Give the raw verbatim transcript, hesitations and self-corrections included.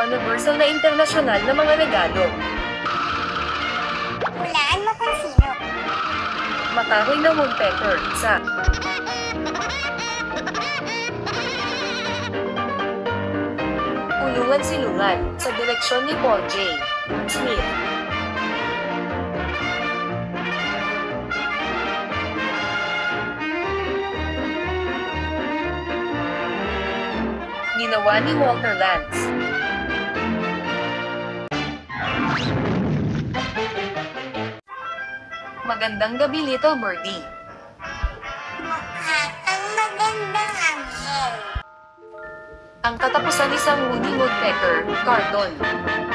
ang universal na internasyonal na mga regalo. Hulaan mo kung sino. Makahoy na woodpecker, sa Ulungan Silungan, sa direksyon ni Paul J. Smith. Ginawa ni Walter Lantz. Magandang gabi, Little Birdie. Mukha kang magandang anghel. Ang katapusan isang Woody Woodpecker, Cardon.